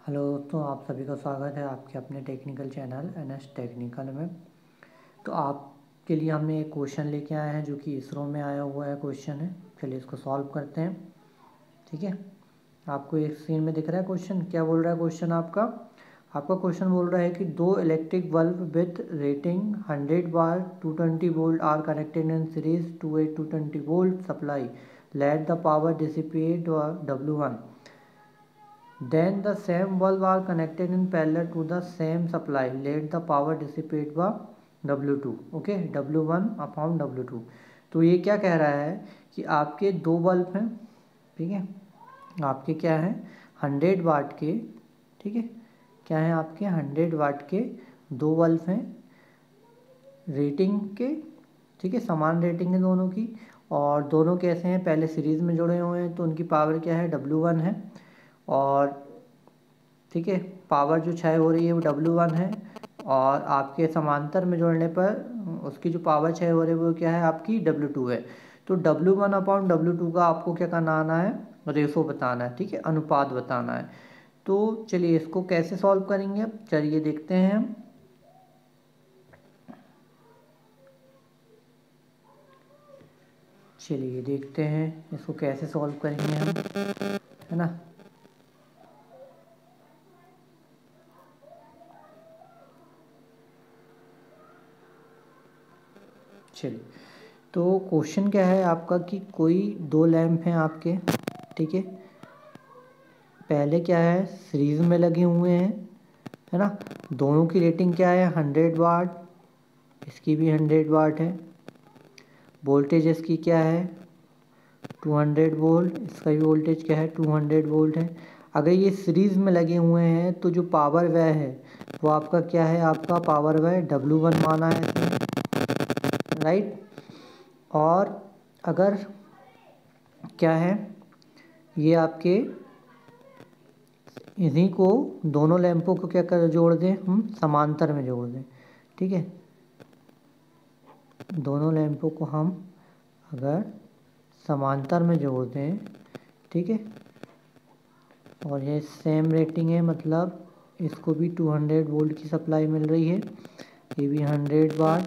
Hello दोस्तों, आप सभी का स्वागत है आपके अपने टेक्निकल चैनल एनएस टेक्निकल में। तो आपके लिए हमने एक क्वेश्चन लेके आए हैं जो कि इसरो में आया हुआ है क्वेश्चन है। चलिए इसको सॉल्व करते हैं। ठीक है, आपको एक स्क्रीन में दिख रहा है क्वेश्चन। क्या बोल रहा है क्वेश्चन आपका क्वेश्चन बोल रहा है कि दो electric bulb with rating 100 watt 220 volt are connected in series to a 220 volt supply. Let the power dissipate W1. Then the same bulb are connected in parallel to the same supply. Let the power dissipate by W2. Okay, W1 upon W2. तो ये क्या कह रहा है कि आपके दो bulb हैं। ठीक है, आपके क्या हैं 100 वाट के। ठीक है, क्या है आपके 100 वाट के दो बल्ब हैं रेटिंग के। ठीक है, समान रेटिंग है दोनों की, और दोनों कैसे हैं, पहले सीरीज़ में जुड़े हुए हैं तो उनकी पावर क्या है W1 है। और ठीक है, पावर जो क्षय हो रही है वो W1 है, और आपके समांतर में जोड़ने पर उसकी जो पावर क्षय हो रही है वो क्या है आपकी W2 है। तो W1 अपॉन W2 का आपको क्या करना आना है, रेशो बताना है। ठीक है, अनुपात बताना है। तो चलिए इसको कैसे सॉल्व करेंगे, अब चलिए देखते हैं हम। चलिए देखते हैं इसको कैसे सॉल्व करेंगे हम, है ना। चलिए, तो क्वेश्चन क्या है आपका कि कोई दो लैंप हैं आपके। ठीक है, पहले क्या है सीरीज में लगे हुए हैं, है ना। दोनों की रेटिंग क्या है 100 वाट, इसकी भी 100 वाट है। वोल्टेज इसकी क्या है 200 वोल्ट, इसका भी वोल्टेज क्या है 200 वोल्ट है। अगर ये सीरीज में लगे हुए हैं तो जो पावर व्यय है वो आपका क्या है, आपका पावर व्यय W1 माना है इसमें, राइट। और अगर क्या है ये आपके इन्हीं को दोनों लैंपों को क्या कर जोड़ दें, हम समांतर में जोड़ दें। ठीक है, दोनों लैंपों को हम अगर समांतर में जोड़ दें, ठीक है, और ये सेम रेटिंग है, मतलब इसको भी 200 वोल्ट की सप्लाई मिल रही है, ये भी 100 वाट,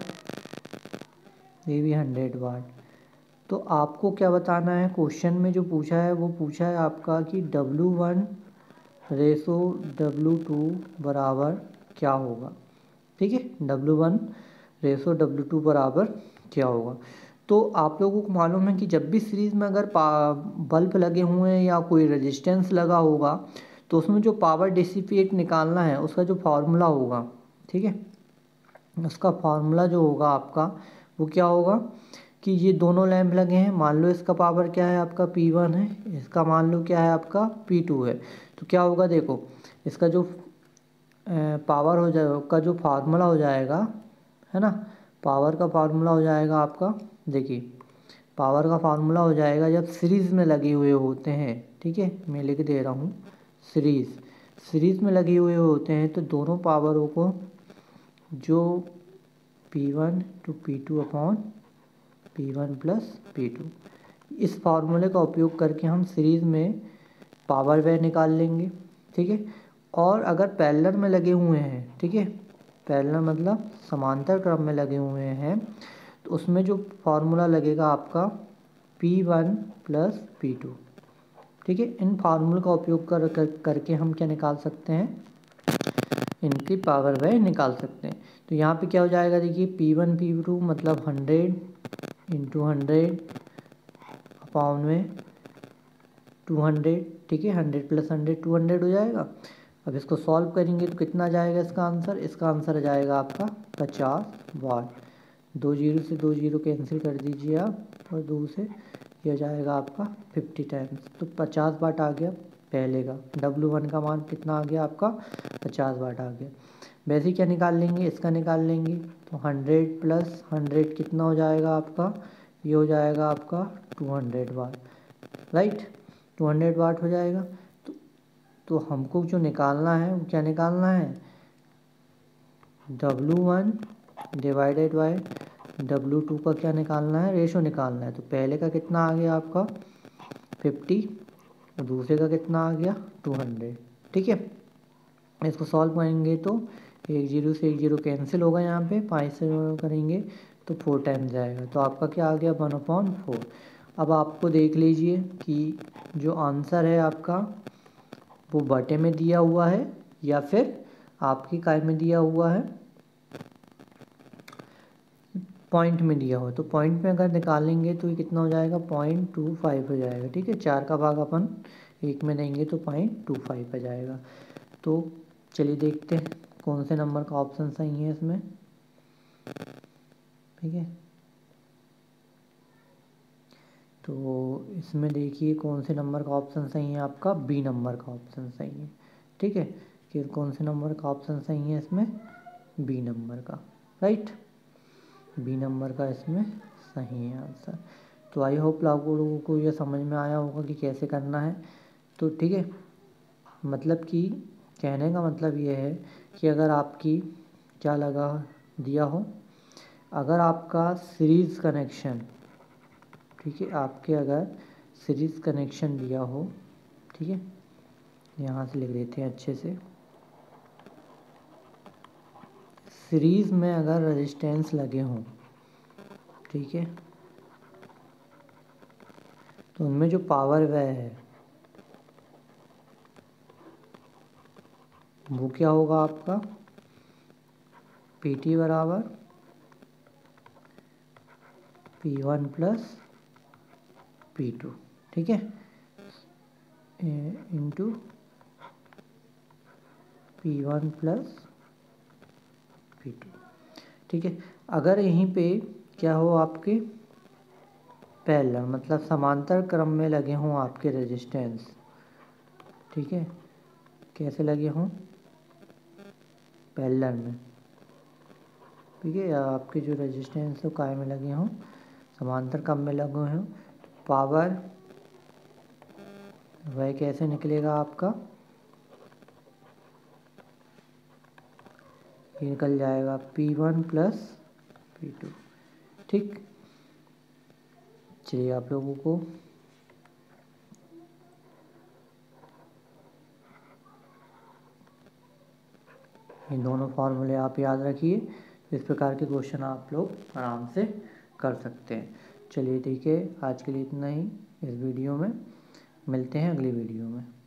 ये भी 100 वाट। तो आपको क्या बताना है, क्वेश्चन में जो पूछा है वो पूछा है आपका कि W1 रेशो W2 बराबर क्या होगा। ठीक है, W1 रेशो W2 बराबर क्या होगा। तो आप लोगों को मालूम है कि जब भी सीरीज़ में अगर बल्ब लगे हुए हैं या कोई रेजिस्टेंस लगा होगा तो उसमें जो पावर डिसिपेट निकालना है उसका जो फार्मूला होगा, ठीक है, उसका फार्मूला जो होगा आपका वो क्या होगा कि ये दोनों लैंप लगे हैं, मान लो इसका पावर क्या है आपका P1 है, इसका मान लो क्या है आपका P2 है। तो क्या होगा देखो, इसका जो पावर हो जाएगा का जो फार्मूला हो जाएगा, है ना, पावर का फार्मूला हो जाएगा आपका, देखिए पावर का फार्मूला हो जाएगा जब सीरीज़ में लगे हुए होते हैं। ठीक है, मैं लिख दे रहा हूँ, सीरीज़ में लगे हुए होते हैं तो दोनों पावरों को जो P1 to P2 upon P1 plus P2, इस फार्मूले का उपयोग करके हम सीरीज़ में पावर व्यय निकाल लेंगे। ठीक है, और अगर पैरेलल में लगे हुए हैं, ठीक है, पैरेलल मतलब समांतर क्रम में लगे हुए हैं, तो उसमें जो फार्मूला लगेगा आपका P1 प्लस P2। ठीक है, इन फार्मूले का उपयोग करके हम क्या निकाल सकते हैं, इनकी पावर व्यय निकाल सकते हैं। तो यहाँ पे क्या हो जाएगा देखिए, P1 P2 मतलब 100 इंटू 100 अपॉन में 200। ठीक है, 100 प्लस 100 200 हो जाएगा। अब इसको सॉल्व करेंगे तो कितना जाएगा इसका आंसर आ जाएगा आपका 50 वाट। 2 जीरो से 2 जीरो कैंसिल कर दीजिए आप, और 2 से ये हो जाएगा आपका 50 टाइम्स, तो 50 वाट आ गया पहले का। W1 का मान कितना आ गया आपका 50 वाट आ गया। वैसे ही क्या निकाल लेंगे, इसका निकाल लेंगे, तो 100 प्लस 100 कितना हो जाएगा आपका, ये हो जाएगा आपका 200 वाट, राइट, 200 वाट हो जाएगा। तो हमको जो निकालना है वो क्या निकालना है, W1 डिवाइडेड बाय W2 का क्या निकालना है, रेशो निकालना है। तो पहले का कितना आ गया आपका 50 और दूसरे का कितना आ गया 200। ठीक है, इसको सॉल्व करेंगे तो 1 0 से 1 0 कैंसिल होगा, यहाँ पे 5 से करेंगे तो 4 टाइम्स जाएगा, तो आपका क्या आ गया 1/4। अब आपको देख लीजिए कि जो आंसर है आपका वो बटे में दिया हुआ है या फिर आपकी काय में दिया हुआ है, पॉइंट में दिया हुआ। तो पॉइंट में अगर निकालेंगे तो ये कितना हो जाएगा 0.25 हो जाएगा। ठीक है, 4 का भाग अपन 1 में देंगे तो 0.25 आ जाएगा। तो चलिए देखते हैं कौन से नंबर का ऑप्शन सही है इसमें। ठीक है, तो इसमें देखिए कौन से नंबर का ऑप्शन सही है, आपका बी नंबर का ऑप्शन सही है। ठीक है, कि कौन से नंबर का ऑप्शन सही है इसमें, बी नंबर का, राइट, बी नंबर का इसमें सही है आंसर। तो आई होप आप लोगों को ये समझ में आया होगा कि कैसे करना है। तो ठीक है, मतलब कि कहने का मतलब ये है कि अगर आपकी क्या लगा दिया हो, अगर आपका सीरीज़ कनेक्शन, ठीक है, आपके अगर सीरीज़ कनेक्शन दिया हो, ठीक है, यहाँ से लिख देते हैं अच्छे से, सीरीज़ में अगर रेजिस्टेंस लगे हों, ठीक है, तो उनमें जो पावर वह है वो क्या होगा आपका PT बराबर P1 प्लस P2, ठीक है, इंटू P1 प्लस P2। ठीक है, अगर यहीं पे क्या हो आपके पैरेलल मतलब समांतर क्रम में लगे हों आपके रेजिस्टेंस, ठीक है, कैसे लगे हों पैरेलल में, ठीक है, या आपके जो रेजिस्टेंस हो काय में लगे हों, समांतर क्रम में लगे हों, पावर वह कैसे निकलेगा आपका, ये निकल जाएगा P1 प्लस P2। ठीक, चलिए आप लोगों को इन दोनों फार्मूले आप याद रखिए, इस प्रकार के क्वेश्चन आप लोग आराम से कर सकते हैं। चलिए ठीक है, आज के लिए इतना ही इस वीडियो में, मिलते हैं अगली वीडियो में।